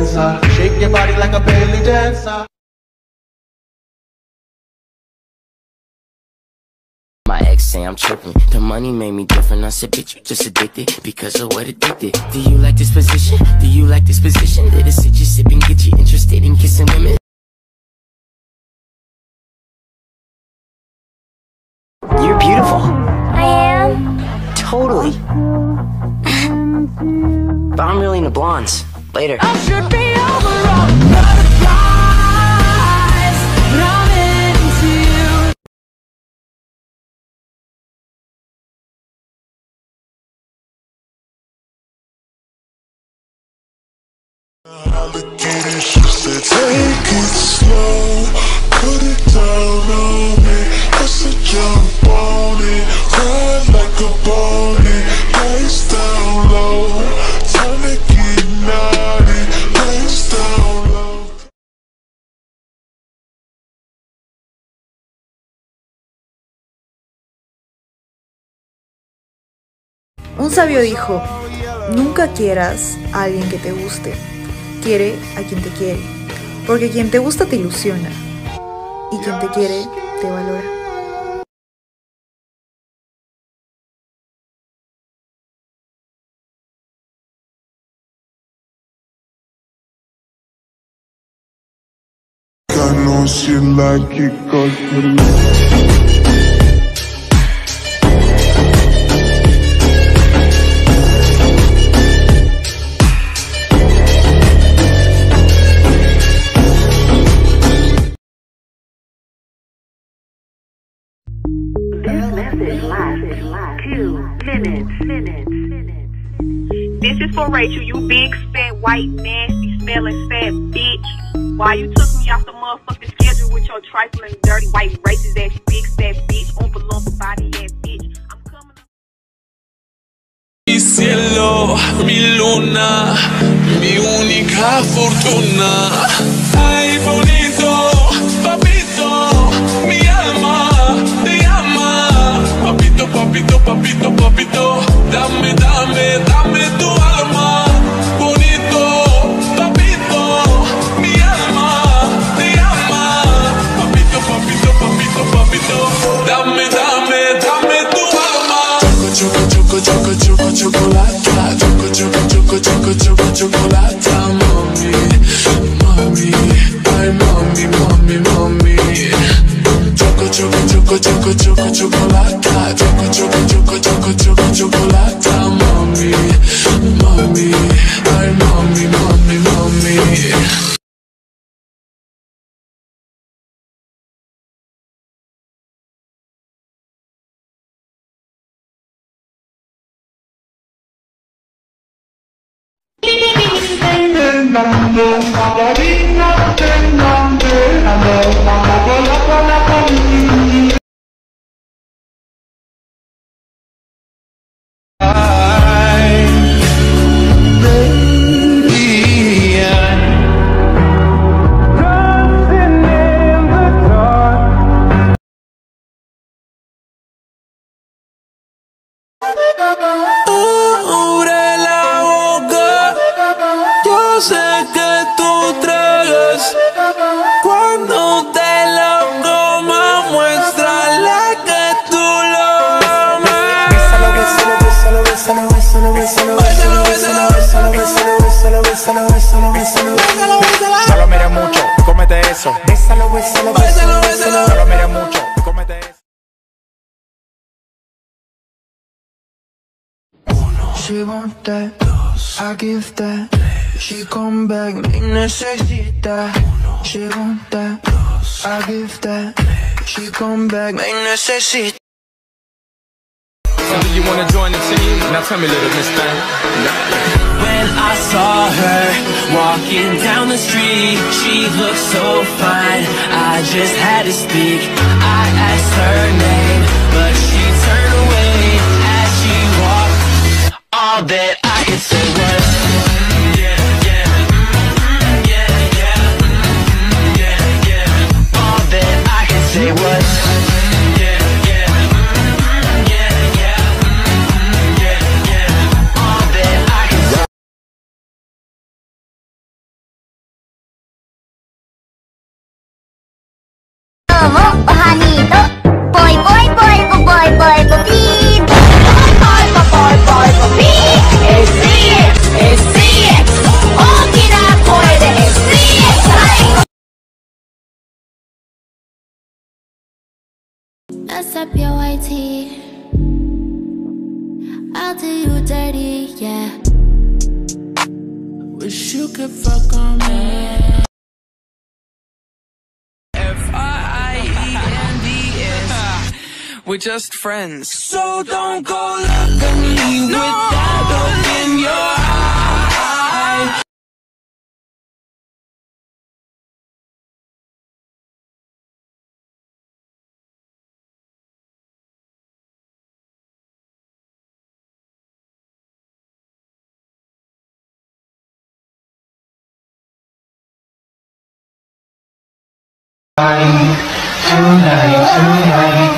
dancer. Shake your body like a belly dancer. My ex say I'm tripping, the money made me different. I said, bitch, you just addicted because of what it did. Do you like this position? Do you like this position? Let it sit you sipping, get you interested in kissing women. You're beautiful. I am. Totally. But I'm really into blondes. Later. I should be over all butterflies, but I'm into you. Alligator, she said, take it slow, put it down on me. I said, jump on it, ride like a pony, lace down low, time to get naughty, lace down low. Un sabio dijo, nunca quieras a alguien que te guste, quiere a quien te quiere, porque quien te gusta te ilusiona, y quien te quiere te valora. I know she like it 'cause you This is for Rachel, you big, fat, white, nasty, smelling, fat bitch. Why you took me off the motherfucking schedule with your trifling, dirty, white, racist ass, big, fat bitch, oompa loompa body ass bitch. I'm coming up. Mi cielo, mi luna, mi única fortuna. Ay, bonito, papito, mi alma te llama. Papito, papito, papito, papito, dame, dame, dame tu alma. Bonito, papito, mi alma te llama. Papito, papito, papito, papito, dame, dame, dame tu alma. Choco, choco, choco, choco, chocolate. Choco, choco, choco, choco, choco, chocolate. Mami, mami, ay mami, mami, mami. Choco, choco, choco, choco, choco, chocolate. Choco, choco, choco, choco, choco, chocolate. Mami, mami, ay mami, mami, mami. Abre la boca, yo sé que tú tragas. Cuando te lo comas, muéstrale que tú lo amas. Bésalo, bésalo, bésalo, bésalo, bésalo, bésalo, bésalo, bésalo, bésalo, bésalo, bésalo, bésalo, bésalo, bésalo. No lo mires mucho, cómete eso. Bésalo, bésalo, bésalo, bésalo. No lo mires mucho, cómete eso. She want that, I give that. She come back, me necesita. She want that, I give that. She come back, me necesita. So do you wanna join the team? Now tell me, little miss thing. When I saw her walking down the street, she looked so fine, I just had to speak. I asked her name, but she turned away as she walked. All that I could say was, yeah, yeah, yeah, yeah, yeah, yeah. All that I could say was, to you dirty, yeah. Wish you could fuck on me. F-R-I-E-N-D-S. We're just friends. So don't go look at me with that look in your eye. Tonight.